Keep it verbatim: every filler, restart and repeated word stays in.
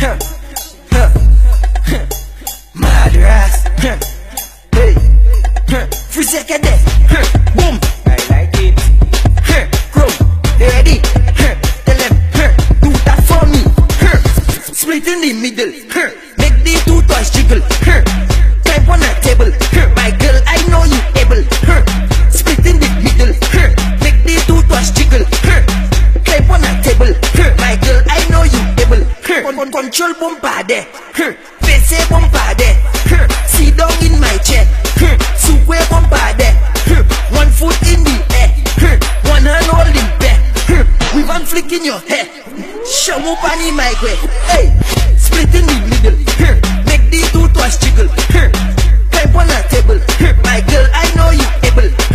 Huh. Huh. Huh. Madras. Huh. Hey. Huh. Free second there. Huh. Boom. I like it. Huh. Grow. Ready. Huh. Tell them. Huh. Do that for me. Huh. Split in the middle. Huh. Make the two toys jiggle. Huh. Type on a table. Huh. My girl, I know you able. Huh. Split in the middle. Huh. Make the two toys jiggle. Huh. Type on a table. Huh. My girl, I know you able. Huh. Con control bombade. Huh. Face bombade. Huh. Sit down in my chair. Huh. Sukwe bombade. Huh. One foot in the air. Huh. One hand holding back. Huh. With one flick in your hair. Shamu pani my way. Hey. Split in the middle. Huh. Make the two toys jiggle. Huh. Type on a table. Huh. My girl, I know you able.